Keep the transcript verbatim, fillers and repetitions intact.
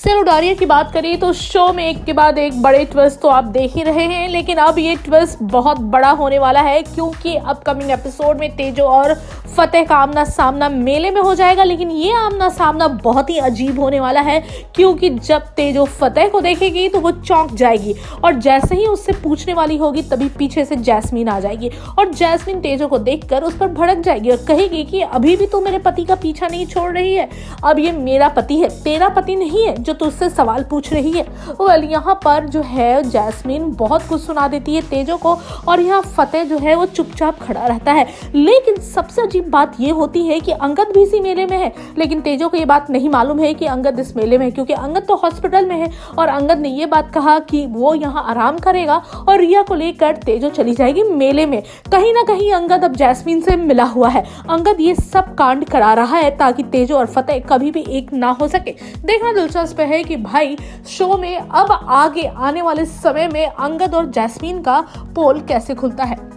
चलो डारिया की बात करें तो शो में एक के बाद एक बड़े ट्विस्ट तो आप देख ही रहे हैं, लेकिन अब ये ट्विस्ट बहुत बड़ा होने वाला है क्योंकि अपकमिंग एपिसोड में तेजो और फतेह का आमना सामना मेले में हो जाएगा। लेकिन ये आमना सामना बहुत ही अजीब होने वाला है क्योंकि जब तेजो फतेह को देखेगी तो वो चौंक जाएगी और जैसे ही उससे पूछने वाली होगी तभी पीछे से जैस्मीन आ जाएगी और जैस्मीन तेजो को देखकर उस पर भड़क जाएगी और कहेगी कि अभी भी तू मेरे पति का पीछा नहीं छोड़ रही है, अब ये मेरा पति है, तेरा पति नहीं है जो तुझसे सवाल पूछ रही है। वेल यहाँ पर जो है जैस्मीन बहुत कुछ सुना देती है तेजो को और यहाँ फतेह जो है वो चुपचाप खड़ा रहता है। लेकिन सबसे अजीब बात ये होती है कि अंगद भी इसी मेले में है, लेकिन तेजो को ये बात नहीं मालूम है कि अंगद इस मेले में है क्योंकि अंगद तो हॉस्पिटल में है और अंगद ने ये बात कहा कि वो यहाँ आराम करेगा और रिया को लेकर तेजो चली जाएगी मेले में। कहीं ना कहीं अंगद अब जैस्मीन से मिला हुआ है, अंगद ये सब कांड करा रहा है ताकि तेजो और फतेह कभी भी एक ना हो सके। देखना दिलचस्प है कि भाई शो में अब आगे आने वाले समय में अंगद और जैस्मीन का पोल कैसे खुलता है।